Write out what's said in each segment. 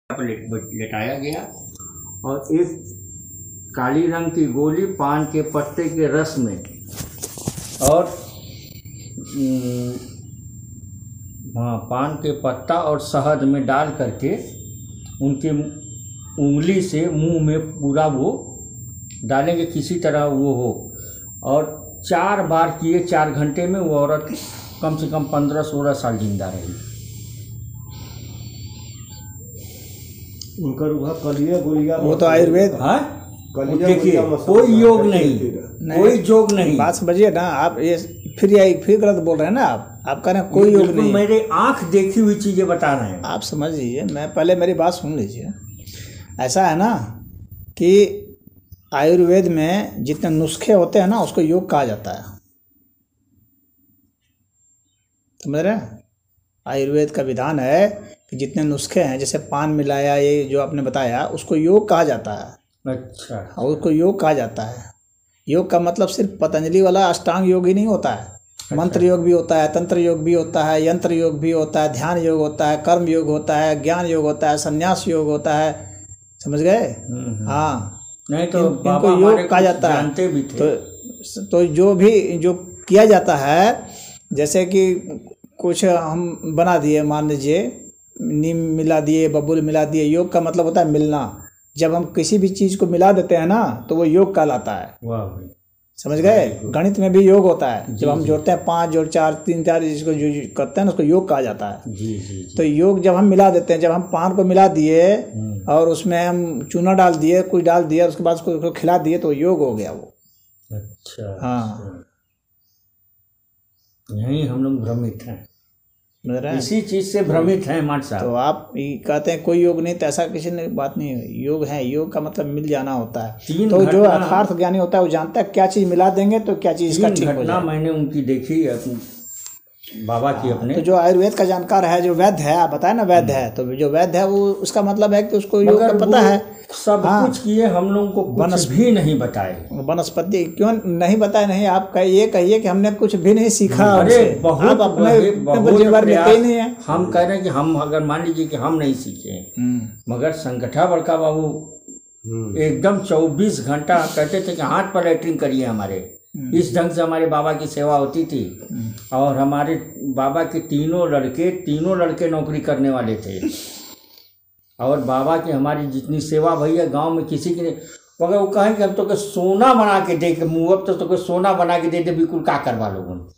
लेटाया गया और एक काली रंग की गोली पान के पत्ते के रस में और पान के पत्ता और शहद में डाल करके उनके उंगली से मुंह में पूरा वो डालेंगे, किसी तरह वो हो। और 4 बार किए, 4 घंटे में वो औरत कम से कम 15-16 साल जिंदा रही। उनका रूहा कलिया गोलिया वो तो आयुर्वेद। हाँ, देखिए कोई योग नहीं, कोई योग नहीं। बात समझिए ना आप, ये फिर गलत बोल रहे हैं ना आप कह रहे हैं कोई योग नहीं। मेरे आंख देखी हुई चीजें बता रहे हैं। आप समझ लीजिए, मैं पहले मेरी बात सुन लीजिए। ऐसा है ना कि आयुर्वेद में जितने नुस्खे होते हैं ना उसको योग कहा जाता है, समझ रहे हैं। आयुर्वेद का विधान है कि जितने नुस्खे हैं, जैसे पान मिलाया, ये जो आपने बताया, उसको योग कहा जाता है। अच्छा। और उसको योग कहा जाता है। योग का मतलब सिर्फ पतंजलि वाला अष्टांग योग ही नहीं होता है। अच्छा। मंत्र योग भी होता है, तंत्र योग भी होता है, यंत्र योग भी होता है, ध्यान योग होता है, कर्म योग होता है, ज्ञान योग होता है, संन्यास योग होता है, समझ गए। हाँ, नहीं तो इनको योग कहा जाता है। जानते भी थे। तो जो किया जाता है, जैसे कि कुछ हम बना दिए, मान लीजिए नीम मिला दिए, बबूल मिला दिए, योग का मतलब होता है मिलना। जब हम किसी भी चीज़ को मिला देते हैं ना तो वो योग कहलाता है। वाह भाई, समझ गए। गणित में भी योग होता है, जब हम जोड़ते हैं 5 जोड़ 4 3 4 जिसको जो करते हैं ना उसको योग कहा जाता है। जी। तो योग जब हम मिला देते हैं, जब हम पान को मिला दिए और उसमें हम चूना डाल दिए, कुछ डाल दिया, उसके बाद उसको खिला दिए तो योग हो गया वो। अच्छा। हाँ, यही हम लोग भ्रमित हैं, इसी चीज से भ्रमित हैं माट साहब। तो आप कहते हैं कोई योग नहीं, तो ऐसा किसी ने बात नहीं है। योग है, योग का मतलब मिल जाना होता है। तो जो यथार्थ ज्ञानी होता है वो जानता है क्या चीज़ मिला देंगे तो क्या चीज़ का ठीक हो जाए। मैंने उनकी देखी बाबा की अपने। तो जो आयुर्वेद का जानकार है, जो वैद्य है, आप बताए ना वैद्य है, तो जो वैद्य है वो उसका मतलब है कि उसको योग का पता है। सब कुछ किए, हम लोगों को कुछ भी नहीं बताए। वनस्पति क्यों नहीं बताए? नहीं, आप ये कहिए कि हमने कुछ भी नहीं सीखा। अरे बहुत अपने बारे में कहीं नहीं है। हम कह रहे हैं कि हम अगर मान लीजिए कि हम नहीं सीखे, मगर संगठा बड़का बाबू एकदम 24 घंटा कहते थे कि हाथ पर लैट्रिन करिए हमारे। इस ढंग से हमारे बाबा की सेवा होती थी। और हमारे बाबा के तीनों लड़के नौकरी करने वाले थे। और बाबा की हमारी जितनी सेवा भैया गांव में किसी की नहीं। मगर वो कहें कि हम तो सोना बना के दे के मुँह, अब तो सोना बना के दे दे, बिल्कुल क्या करवा लोगों ने।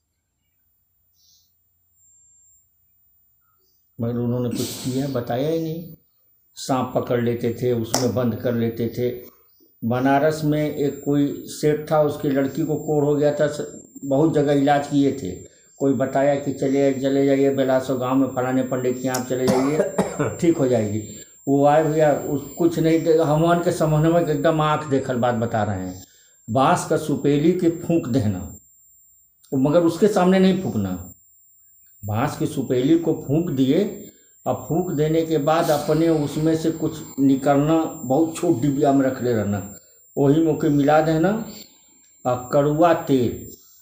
मगर उन्होंने कुछ किया बताया ही नहीं। सांप पकड़ लेते थे, उसमें बंद कर लेते थे। बनारस में एक कोई सेठ था, उसकी लड़की को कोढ़ हो गया था, बहुत जगह इलाज किए थे। कोई बताया कि चले जाइए बेलासो गांव में फलाने पंडित के यहाँ चले जाइए, ठीक हो जाएगी। वो आए भैया, कुछ नहीं, हमान के समन्वय में एकदम आँख देखल बात बता रहे हैं। बाँस का सुपेली के फूंक देना, मगर उसके सामने नहीं फूंकना। बाँस की सुपेली को फूंक दिए, अब फूंक देने के बाद अपने उसमें से कुछ निकलना, बहुत छोट डिबिया में रख ले रहना, वही में के मिला देना। और कड़ुआ तेल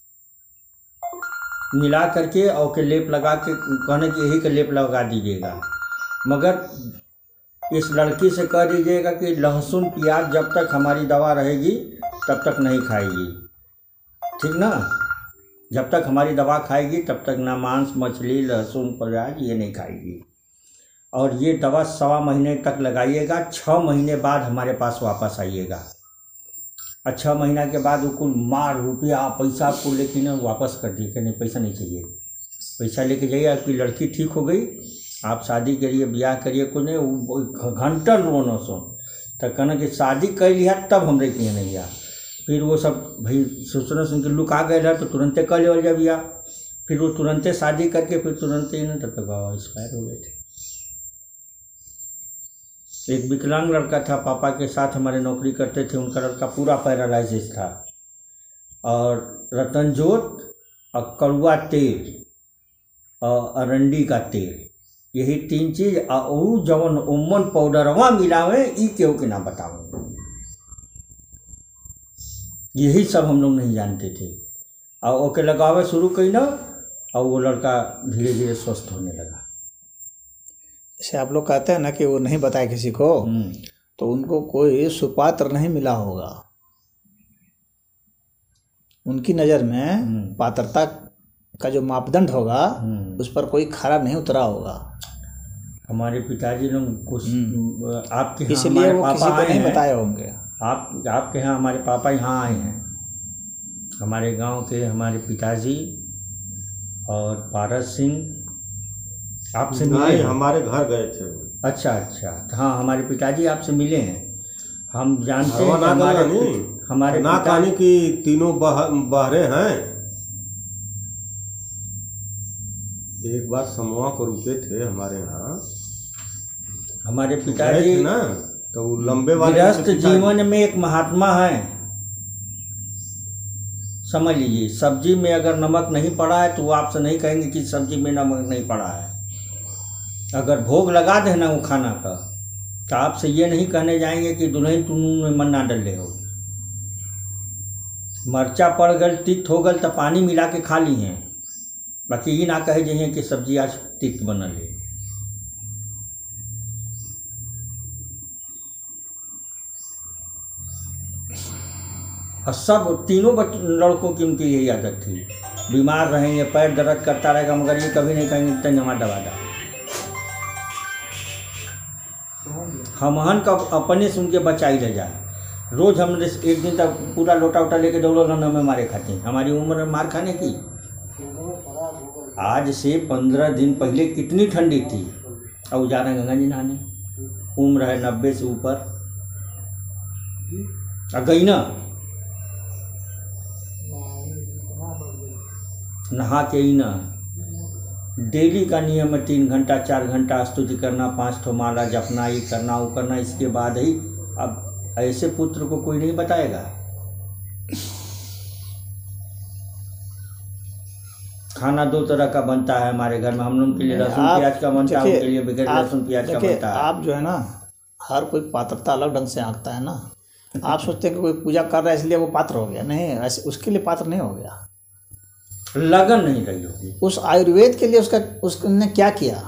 मिला करके और के लेप लगा के कहने कि यही के लेप लगा दीजिएगा। मगर इस लड़की से कह दीजिएगा कि लहसुन प्याज जब तक हमारी दवा रहेगी तब तक नहीं खाएगी, ठीक ना। जब तक हमारी दवा खाएगी तब तक ना मांस मछली लहसुन प्याज ये नहीं खाएगी। और ये दवा 1.25 महीने तक लगाइएगा, 6 महीने बाद हमारे पास वापस आइएगा। और 6 महीना के बाद वो कुल मार रुपया पैसा को लेकिन वापस कर दिए कि नहीं पैसा नहीं चाहिए, पैसा लेके जाइए, आपकी लड़की ठीक हो गई, आप शादी करिए, ब्याह करिए। को नहीं घंटा रोनो सो तो कहना कि शादी कर लिया तब हम रही नहीं आ। फिर वो सब भाई सोचना सुन के लुक आ गए तो तुरंते कर ले जब या फिर वो तुरंते शादी करके फिर तुरंते ही ना तब तक एक्सपायर हो गए थे। एक विकलांग लड़का था, पापा के साथ हमारे नौकरी करते थे, उनका लड़का पूरा पैरालाइसिस था। और रतनजोत और कड़ुआ तेल और अरंडी का तेल, यही 3 चीज़। और जवन उमन पाउडरवा मिलावे ई केहू के ना बताऊँ, यही सब हम लोग नहीं जानते थे। और ओके लगावे शुरू कई ना, और वो लड़का धीरे धीरे स्वस्थ होने लगा। जैसे आप लोग कहते हैं ना कि वो नहीं बताए किसी को, तो उनको कोई सुपात्र नहीं मिला होगा। उनकी नज़र में पात्रता का जो मापदंड होगा उस पर कोई खरा नहीं उतरा होगा। हमारे पिताजी लोग कुछ आपके यहाँ इसलिए हमारे वो पापा किसी को आए नहीं हैं। बताए होंगे। आपके यहाँ हमारे पापा यहाँ आए हैं, हमारे गांव के हमारे पिताजी और पारस सिंह आपसे मिले हैं। हमारे घर गए थे। अच्छा अच्छा, हाँ हमारे पिताजी आपसे मिले हैं। हम जानते हैं कि हमारे ना कहानी की तीनों बहरे हैं। एक बार समूह को रुके थे हमारे यहाँ, हमारे पिताजी ना, तो लंबे वाले गृहस्थ जीवन में एक महात्मा है। समझ लीजिए, सब्जी में अगर नमक नहीं पड़ा है तो वो आपसे नहीं कहेंगे कि सब्जी में नमक नहीं पड़ा है। अगर भोग लगा देना वो खाना का, तो आपसे ये नहीं कहने जाएंगे कि दुल्हन तू नून में मन ना डले हो। मरचा पड़ गल, तिक्त हो गल, तो पानी मिला के खा ली हैं, बाकी ये ना कहे जाइए कि सब्जी आज तिक्त बनल है। और सब तीनों लड़कों की उनकी यही आदत थी। बीमार रहेंगे, पैर दर्द करता रहेगा, मगर ये कभी नहीं कहेंगे तंजमा दबा दा। हमहन का अपने से उनके बचाई ले जाए। रोज़ हम एक दिन तक पूरा लोटा वोटा लेके दौड़ो ना हमें मारे खाते हैं। हमारी उम्र मार खाने की। आज से 15 दिन पहले कितनी ठंडी थी, और जा रहे हैं गंगा जी नहाने। उम्र है 90 से ऊपर, और गई ना नहा के ही ना। डेली का नियम है 3 घंटा 4 घंटा स्तुति करना, 5 ठो माला जपना, ये करना वो करना। इसके बाद ही अब ऐसे पुत्र को कोई नहीं बताएगा। खाना 2 तरह का बनता है हमारे घर में। हम लोग के लिए लहसुन प्याज का बनता है, उनके लिए बगैर लहसुन प्याज का बनता है। आप जो है ना, हर कोई पात्रता अलग ढंग से आंकता है ना। आप सोचते हैं कि कोई पूजा कर रहा है इसलिए वो पात्र हो गया, नहीं, ऐसे उसके लिए पात्र नहीं हो गया। लगन नहीं रही होगी उस आयुर्वेद के लिए। उसने क्या किया,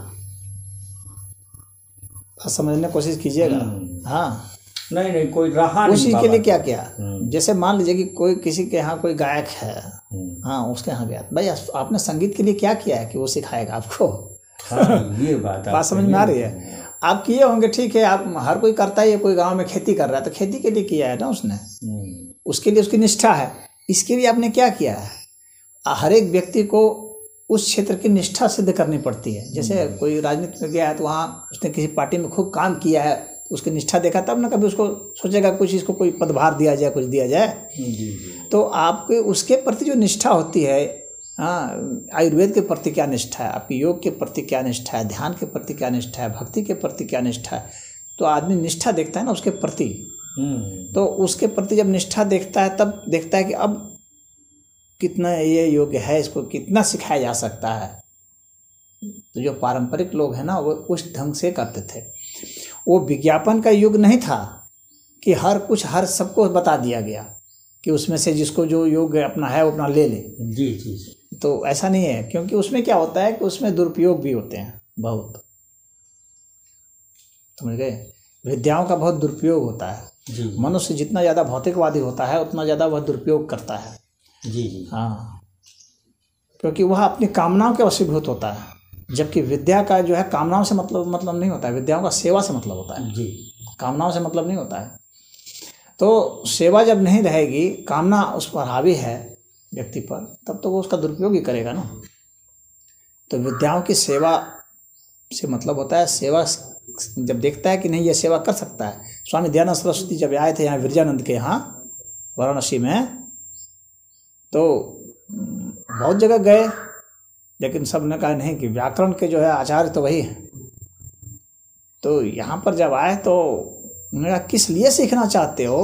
समझने की कोशिश कीजिएगा। हाँ, नहीं कोई रहा नहीं। उसी के लिए क्या किया। जैसे मान लीजिए कि कोई किसी के यहाँ कोई गायक है, हाँ, उसके यहाँ गया, भाई आपने संगीत के लिए क्या किया है कि वो सिखाएगा आपको। हाँ, ये बात समझ में आ रही है। आप किए होंगे, ठीक है, आप हर कोई करता ही है। कोई गाँव में खेती कर रहा है तो खेती के लिए किया है ना उसने, उसके लिए उसकी निष्ठा है। इसके लिए आपने क्या किया है। हर एक व्यक्ति को उस क्षेत्र की निष्ठा सिद्ध करनी पड़ती है। जैसे कोई राजनीति में गया है तो वहाँ उसने किसी पार्टी में खूब काम किया है, उसकी निष्ठा देखा, तब ना कभी उसको सोचेगा कुछ इसको कोई पदभार दिया जाए, कुछ दिया जाए। तो आपके उसके प्रति जो निष्ठा होती है, हाँ, आयुर्वेद के प्रति क्या निष्ठा है, आपकी योग के प्रति क्या निष्ठा है, ध्यान के प्रति क्या निष्ठा है, भक्ति के प्रति क्या निष्ठा है। तो आदमी निष्ठा देखता है ना उसके प्रति। तो उसके प्रति जब निष्ठा देखता है तब देखता है कि अब कितना ये योग्य है, इसको कितना सिखाया जा सकता है। तो जो पारंपरिक लोग हैं ना, वो उस ढंग से करते थे। वो विज्ञापन का युग नहीं था कि हर सबको बता दिया गया कि उसमें से जिसको जो योग अपना है वो अपना ले ले। जी। तो ऐसा नहीं है, क्योंकि उसमें क्या होता है कि उसमें दुरुपयोग भी होते हैं बहुत। समझ गए, विद्याओं का बहुत दुरुपयोग होता है। मनुष्य जितना ज़्यादा भौतिकवादी होता है उतना ज़्यादा वह दुरुपयोग करता है। जी। हाँ, क्योंकि वह अपनी कामनाओं के वशीभूत होता है, जबकि विद्या का जो है कामनाओं से मतलब नहीं होता है। विद्याओं का सेवा से मतलब होता है। जी, कामनाओं से मतलब नहीं होता है। तो सेवा जब नहीं रहेगी, कामना उस पर हावी है व्यक्ति पर, तब तो वो उसका दुरुपयोग ही करेगा ना। तो विद्याओं की सेवा से मतलब होता है, सेवा जब देखता है कि नहीं ये सेवा कर सकता है। स्वामी दयानंद सरस्वती जब आए थे यहाँ विरजानंद के यहाँ वाराणसी में, तो बहुत जगह गए, लेकिन सब ने कहा नहीं कि व्याकरण के जो है आचार्य तो वही है। तो यहाँ पर जब आए तो उन्होंने कहा किस लिए सीखना चाहते हो।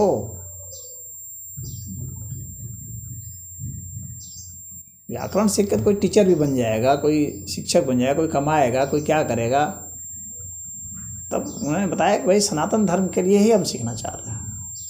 व्याकरण सीख कर कोई टीचर भी बन जाएगा, कोई शिक्षक बन जाएगा, कोई कमाएगा, कोई क्या करेगा। तब उन्होंने बताया कि भाई सनातन धर्म के लिए ही हम सीखना चाह रहे हैं।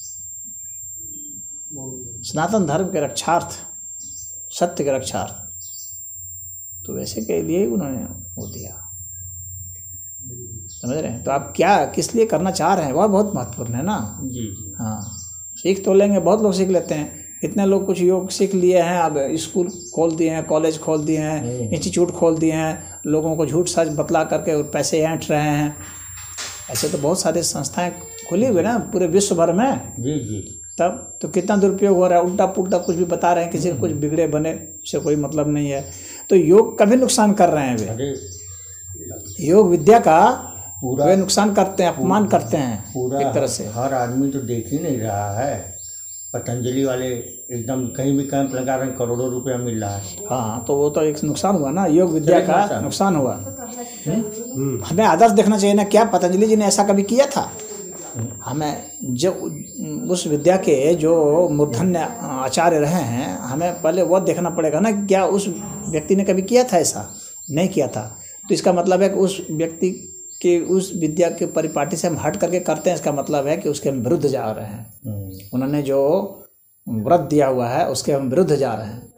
सनातन धर्म के रक्षार्थ, सत्य के रक्षार्थ। तो वैसे के लिए ही उन्होंने वो दिया। समझ रहे हैं? तो आप क्या किस लिए करना चाह रहे हैं वह बहुत महत्वपूर्ण है ना। जी जी। हाँ, सीख तो लेंगे, बहुत लोग सीख लेते हैं। इतने लोग कुछ योग सीख लिए हैं, अब स्कूल खोल दिए हैं, कॉलेज खोल दिए हैं, इंस्टीट्यूट खोल दिए हैं, लोगों को झूठ सच बतला करके और पैसे ऐंठ रहे हैं। ऐसे तो बहुत सारे संस्थाएं खुली हुई ना पूरे विश्व भर में। जी जी। तब तो कितना दुरुपयोग हो रहा है, उल्टा पुल्टा कुछ भी बता रहे हैं, किसी को कुछ बिगड़े बने, उससे कोई मतलब नहीं है। तो योग का भी नुकसान कर रहे हैं वे। अरे योग विद्या का पूरा वे नुकसान करते हैं, अपमान करते हैं पूरा एक तरह से। हर आदमी तो देख ही नहीं रहा है। पतंजलि वाले एकदम कहीं भी कैंप लगा रहे हैं, करोड़ों रुपया मिल रहा है। हाँ, तो वो तो एक नुकसान हुआ ना, योग विद्या का नुकसान हुआ। हमें आदर्श देखना चाहिए ना, क्या पतंजलि जी ने ऐसा कभी किया था? हमें जब उस विद्या के जो मूर्धन्य आचार्य रहे हैं, हमें पहले वो देखना पड़ेगा ना, क्या उस व्यक्ति ने कभी किया था ऐसा? नहीं किया था। तो इसका मतलब है कि उस व्यक्ति के उस विद्या के परिपाटी से हम हट करके करते हैं, इसका मतलब है कि उसके हम विरुद्ध जा रहे हैं। उन्होंने जो व्रत दिया हुआ है उसके हम विरुद्ध जा रहे हैं।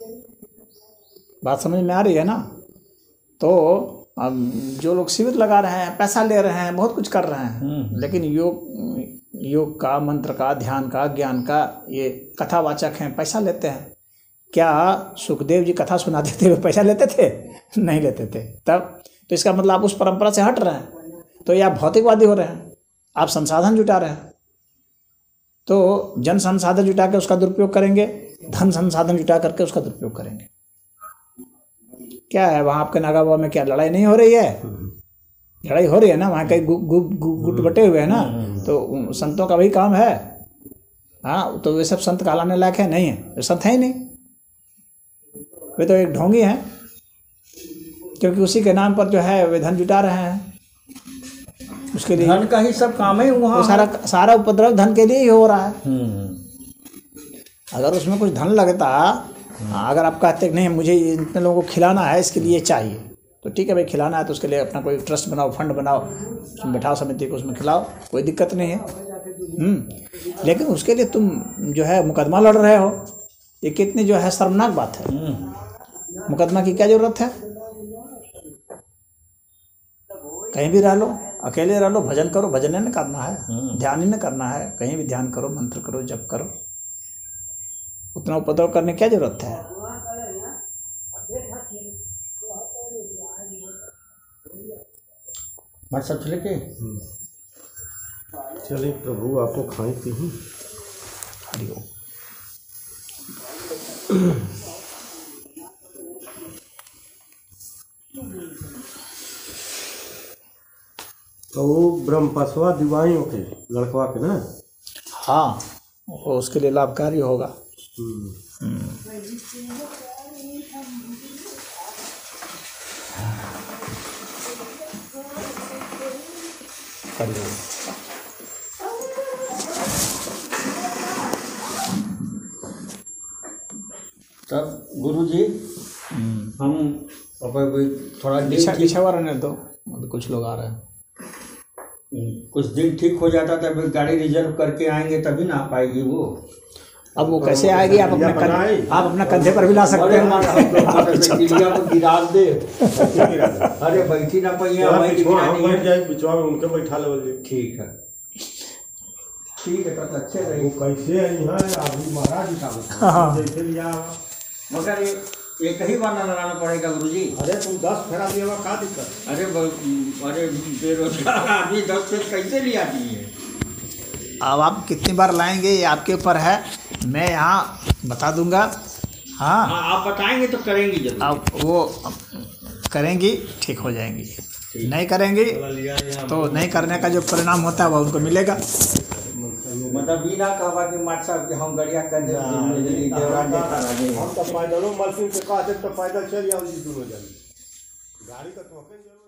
बात समझ में आ रही है ना? तो अब जो लोग शिविर लगा रहे हैं, पैसा ले रहे हैं, बहुत कुछ कर रहे हैं, लेकिन योग का, मंत्र का, ध्यान का, ज्ञान का ये कथावाचक हैं, पैसा लेते हैं। क्या सुखदेव जी कथा सुनाते थे, वो पैसा लेते थे? नहीं लेते थे। तब तो इसका मतलब आप उस परंपरा से हट रहे हैं, तो ये आप भौतिकवादी हो रहे हैं, आप संसाधन जुटा रहे हैं। तो जन संसाधन जुटा के उसका दुरुपयोग करेंगे, धन संसाधन जुटा करके उसका दुरुपयोग करेंगे। क्या है वहाँ आपके नागावा में, क्या लड़ाई नहीं हो रही है? लड़ाई हो रही है ना, वहाँ कई गुट बटे हुए हैं ना। तो संतों का वही काम है। हाँ, तो वे सब संत कहलाने लायक है? नहीं है, वे संत है ही नहीं, वे तो एक ढोंगी हैं, क्योंकि उसी के नाम पर जो है वे धन जुटा रहे हैं। उसके लिए धन का ही सब काम है वहाँ। सारा उपद्रव धन के लिए ही हो रहा है। अगर उसमें कुछ धन लगता, अगर आप कहते नहीं मुझे इतने लोगों को खिलाना है, इसके लिए चाहिए, तो ठीक है भाई, खिलाना है तो उसके लिए अपना कोई ट्रस्ट बनाओ, फंड बनाओ, उसमें बैठाओ समिति को, उसमें खिलाओ, कोई दिक्कत नहीं है। लेकिन उसके लिए तुम जो है मुकदमा लड़ रहे हो, ये कितनी जो है शर्मनाक बात है। मुकदमा की क्या जरूरत है? कहीं भी रह लो, अकेले रह लो, भजन करो, भजन ही न करना है, ध्यान ही न करना है, कहीं भी ध्यान करो, मंत्र करो, जप करो, उतना उपद्रव करने की क्या जरूरत है? मत सब चले के चलिए प्रभु आपको खाई पी। हरिओम। तो वो ब्रह्मपसवा दिवाई के लड़कवा के ना। हाँ, वो उसके लिए लाभकारी होगा। तब गुरुजी हम थोड़ा पीछे रहने दो, कुछ लोग आ रहे हैं। कुछ दिन ठीक हो जाता तब गाड़ी रिजर्व करके आएंगे, तभी ना आ पाएगी वो। अब वो कैसे आएगी? आप अपना कंधे पर भी ला सकते हैं। गिरा दे। अरे बैठी ना पहिया, बिचवा में उनके बैठा ले। ठीक है, ठीक है, तब अच्छे रहे। वो कैसे है यहाँ अभी महाराज का जैसे लिया, मगर एक ही बार ना लगाना पड़ेगा गुरुजी। अरे तुम 10 फेरा लिया, क्या दिक्कत? अरे बेरोजगार आदमी 10 फेर कैसे लिया दिए? अब आप कितनी बार लाएंगे ये आपके ऊपर है, मैं यहाँ बता दूंगा। हाँ, आप बताएंगे तो करेंगी जरूर। अब वो करेंगी, ठीक हो जाएंगी, नहीं करेंगी तो नहीं करने का जो परिणाम होता है वो उनको मिलेगा। मतलब ये ना कहवा कि माट साहब कि हम गड़िया कर दे हम तो पैदलों मलसिन से कहते तो पैदल चल जाओ जी, दोनों जन गाड़ी का तो